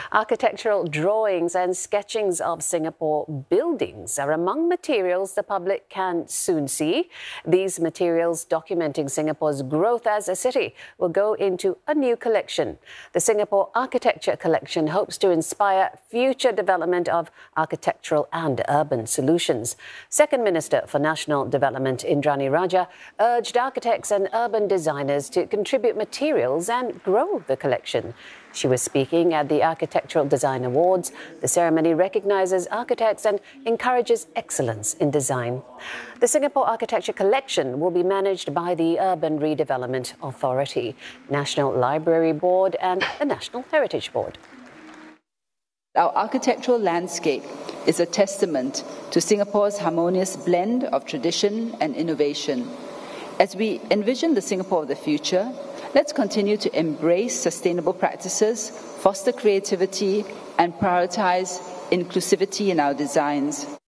Architectural drawings and sketchings of Singapore buildings are among materials the public can soon see. These materials documenting Singapore's growth as a city will go into a new collection. The Singapore Architecture Collection hopes to inspire future development of architectural and urban solutions. Second Minister for National Development Indranee Rajah urged architects and urban designers to contribute materials and grow the collection. She was speaking at the Architectural Design Awards. The ceremony recognises architects and encourages excellence in design. The Singapore Architecture Collection will be managed by the Urban Redevelopment Authority, National Library Board and the National Heritage Board. Our architectural landscape is a testament to Singapore's harmonious blend of tradition and innovation. As we envision the Singapore of the future, let's continue to embrace sustainable practices, foster creativity, and prioritize inclusivity in our designs.